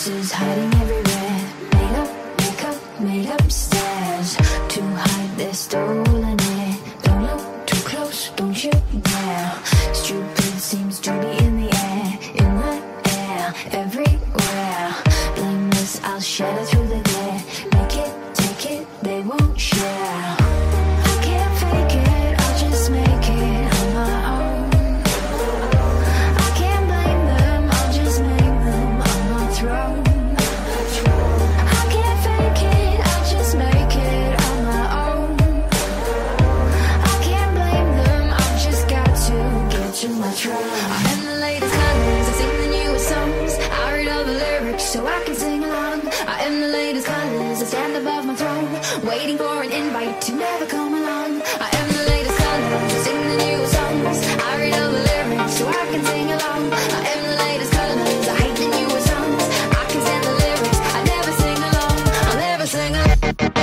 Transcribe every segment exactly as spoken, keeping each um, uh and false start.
Traces hiding everywhere. Made up, makeup, made up stairs to hide their stolen air. Don't look too close, don't you dare. Stupid seems to be in the air, in the air, everywhere. Blameless, I'll shatter through the glare. Make it, take it, they won't share. I can't fake it, I'll just make it on my own. I can't blame them, I'll just name them on my throne. I can't fake it, I'll just make it on my own. I can't blame them, I've just got to get to my throne. I am the latest colors, I sing the newest songs. I read all the lyrics so I can sing along. I am the latest colors, I stand above my throne, waiting for an invite to never come along. I am the latest colors, I sing the newest songs. I read all the lyrics so I can sing along. I am the latest colors, I hate the newest songs. I can stand the lyrics, I never sing along. I'll never sing along.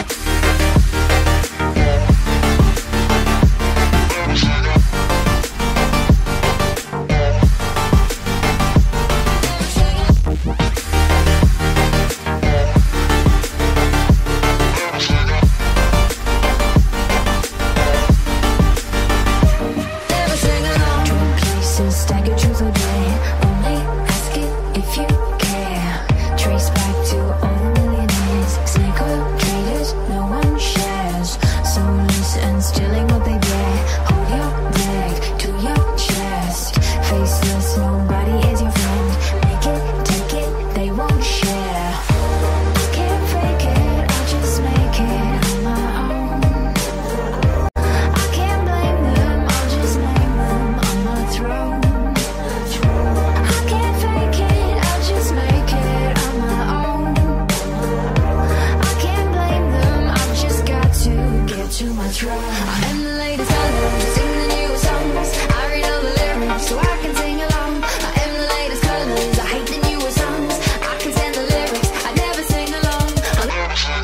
Stagger truth or dare, only ask it if you care. Trace back to all the millionaires, snake oil traders, no one shares. Soulless and stealing what they dare. Hold your leg to your chest. Faceless, nobody is your friend. Make it, take it, they won't share. I can't fake it, I'll just make it on my own. I can't blame them, I'll just name them on my throne. To my throne. I am the latest colors, I sing the newest songs. I read all the lyrics so I can sing along. I am the latest colors, I hate the newest songs. I can stand the lyrics, I never sing along. I'll never sing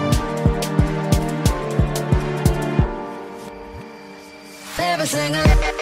never sing along.